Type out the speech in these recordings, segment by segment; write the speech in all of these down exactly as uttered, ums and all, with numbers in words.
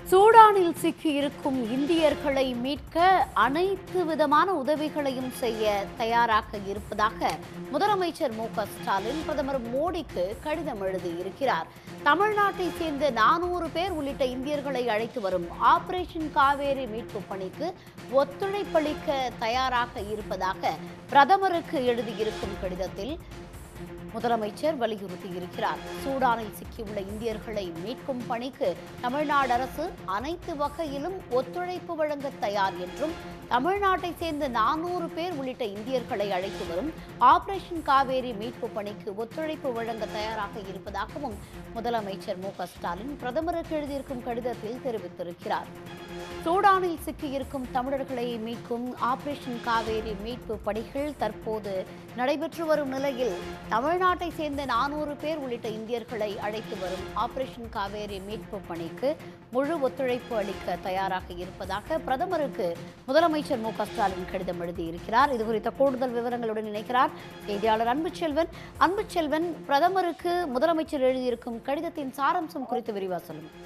சூடானில் சிக்கியிருக்கும் இந்தியர்களை மீட்க அனைத்து விதமான உதவிகளையும் செய்ய தயாராக இருப்பதாக முதலமைச்சர் மு க ஸ்டாலின் பிரதமர் மோடிக்கு கடிதம் எழுதியிருக்கிறார். தமிழ்நாட்டை சேர்ந்த நானூறு பேர் உள்ளிட்ட இந்தியர்களை அழைத்து வரும் ஆபரேஷன் காவேரி மீட்பு பணிக்கு ஒத்துழைப்பளிக்க தயாராக இருப்பதாக பிரதமருக்கு எழுதியிருக்கும் கடிதத்தில் முதலமைச்சர் வலியுறுத்தியிருக்கிறார். சூடானில் சிக்கியுள்ள இந்தியர்களை மீட்கும் பணிக்கு தமிழ்நாடு அரசு அனைத்து வகையிலும் ஒத்துழைப்பு வழங்க தயார் என்றும், தமிழ்நாட்டை சேர்ந்த நானூறு பேர் உள்ளிட்ட இந்தியர்களை அழைத்து வரும் ஆபரேஷன் காவேரி மீட்பு பணிக்கு ஒத்துழைப்பு வழங்க தயாராக இருப்பதாகவும் முதலமைச்சர் மு க ஸ்டாலின் பிரதமருக்கு எழுதியிருக்கும் கடிதத்தில் தெரிவித்திருக்கிறார். சூடானில் சிக்கியிருக்கும் தமிழர்களை மீட்கும் ஆபரேஷன் காவேரி மீட்பு பணிகள் தற்போது நடைபெற்று வரும் நிலையில் தமிழ்நாட்டை சேர்ந்த நானூறு பேர் உள்ளிட்ட இந்தியர்களை அழைத்து வரும் ஆபரேஷன் காவேரி மீட்பு பணிக்கு முழு ஒத்துழைப்பு அளிக்க தயாராக இருப்பதாக பிரதமருக்கு முதலமைச்சர் மு க ஸ்டாலின் கடிதம் எழுதியிருக்கிறார். இதுகுறித்த கூடுதல் விவரங்களுடன் இணைக்கிறார் செய்தியாளர் அன்புச்செல்வன். அன்புச்செல்வன், பிரதமருக்கு முதலமைச்சர் எழுதியிருக்கும் கடிதத்தின் சாராம்சம் குறித்து விரிவாக சொல்லுங்கள்.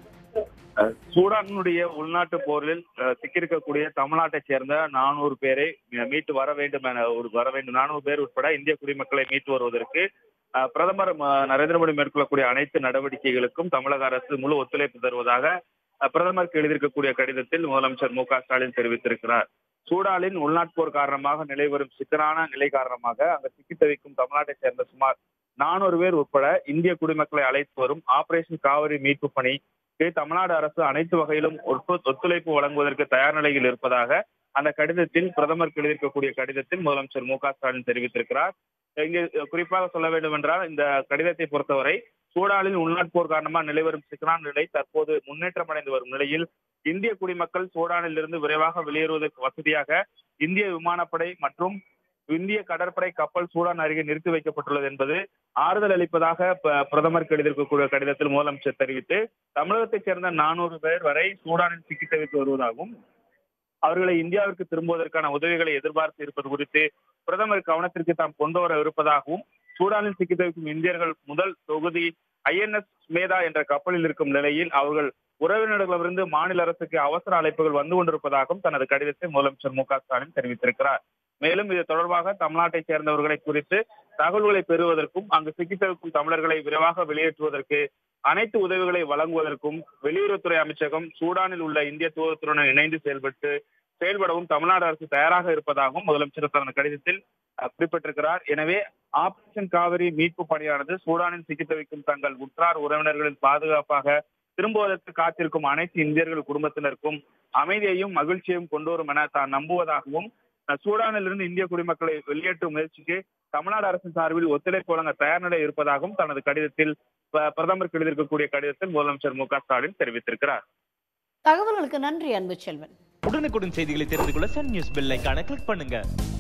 சூடானுடைய உள்நாட்டு போரில் சிக்கியிருக்கக்கூடிய தமிழ்நாட்டை சேர்ந்த நானூறு பேரை மீட்டு வர வேண்டும் என ஒரு வர வேண்டும் நானூறு பேர் உட்பட இந்திய குடிமக்களை மீட்டு வருவதற்கு பிரதமர் நரேந்திர மோடி மேற்கொள்ளக்கூடிய அனைத்து நடவடிக்கைகளுக்கும் தமிழக அரசு முழு ஒத்துழைப்பு தருவதாக பிரதமருக்கு எழுதியிருக்கக்கூடிய கடிதத்தில் முதலமைச்சர் மு க ஸ்டாலின் தெரிவித்திருக்கிறார். சூடானின் உள்நாட்டு போர் காரணமாக நிலை வரும் சிக்கலான நிலை காரணமாக அங்கு சிக்கி தவிக்கும் தமிழ்நாட்டை சேர்ந்த சுமார் நானூறு பேர் உட்பட இந்திய குடிமக்களை அழைத்து வரும் ஆபரேஷன் காவிரி மீட்பு பணி தமிழ்நாடு அரசு அனைத்து வகையிலும் ஒத்துழைப்பு வழங்குவதற்கு தயார் நிலையில் இருப்பதாக அந்த கடிதத்தில் பிரதமருக்கு எழுதியிருக்கக்கூடிய கடிதத்தில் முதலமைச்சர் மு க ஸ்டாலின் தெரிவித்திருக்கிறார். இங்கு குறிப்பாக சொல்ல வேண்டும் என்றால், இந்த கடிதத்தை பொறுத்தவரை சூடானில் உள்நாட்டு போர் காரணமாக நிலைவரும் சிக்கலான நிலை தற்போது முன்னேற்றம் அடைந்து வரும் நிலையில் இந்திய குடிமக்கள் சூடானில் இருந்து விரைவாக வெளியேறுவதற்கு வசதியாக இந்திய விமானப்படை மற்றும் இந்திய கடற்படை கப்பல் சூடான் அருகே நிறுத்தி வைக்கப்பட்டுள்ளது என்பது ஆறுதல் அளிப்பதாக பிரதமருக்கு எழுதியிருக்கக்கூடிய கடிதத்தில் முதலமைச்சர் தெரிவித்து, தமிழகத்தைச் சேர்ந்த நானூறு பேர் வரை சூடானில் சிக்கி தவித்து வருவதாகவும் அவர்களை இந்தியாவிற்கு திரும்புவதற்கான உதவிகளை எதிர்பார்த்து இருப்பது குறித்து பிரதமர் கவனத்திற்கு தாம் கொண்டு வர இருப்பதாகவும், சூடானில் சிக்கி தவிக்கும் இந்தியர்கள் முதல் தொகுதி ஐ என் எஸ் மேதா என்ற கப்பலில் இருக்கும் நிலையில் அவர்கள் உறவினர்களிடமிருந்து மாநில அரசுக்கு அவசர அழைப்புகள் வந்து கொண்டிருப்பதாகவும் தனது கடிதத்தை முதலமைச்சர் மு க ஸ்டாலின் தெரிவித்திருக்கிறார். மேலும் இது தொடர்பாக தமிழ்நாட்டை சேர்ந்தவர்களை குறித்து தகவல்களை பெறுவதற்கும் அங்கு சிக்கி தவிக்கும் தமிழர்களை விரைவாக வெளியேற்றுவதற்கு அனைத்து உதவிகளை வழங்குவதற்கும் வெளியுறவுத்துறை அமைச்சகம் சூடானில் உள்ள இந்திய தூதரத்துடன் இணைந்து செயல்பட்டு செயல்படவும் தமிழ்நாடு அரசு தயாராக இருப்பதாகவும் முதலமைச்சர் தனது கடிதத்தில் குறிப்பிட்டிருக்கிறார். எனவே ஆபரேஷன் காவிரி மீட்பு பணியானது சூடானில் சிக்கி தவிக்கும் தங்கள் உற்றார் உறவினர்களின் பாதுகாப்பாக திரும்புவதற்கு காத்திருக்கும் அனைத்து இந்தியர்கள் குடும்பத்தினருக்கும் அமைதியையும் மகிழ்ச்சியையும் கொண்டு வரும் என தான் நம்புவதாகவும், சூடானில் இருந்து இந்திய குடிமக்களை வெளியேற்றும் முயற்சிக்கு தமிழ்நாடு அரசின் சார்பில் ஒத்துழைப்பு வழங்க தயார் நிலை இருப்பதாகவும் தனது கடிதத்தில் பிரதமருக்கு எழுதியிருக்கக்கூடிய கடிதத்தில் முதலமைச்சர் மு க ஸ்டாலின் தெரிவித்திருக்கிறார். தகவல்களுக்கு நன்றி அன்புச்செல்வன். உடனுக்குடன் செய்திகளை தெரிந்து கொள்ள சன் நியூஸ் பெல் ஐகானை கிளிக் பண்ணுங்க.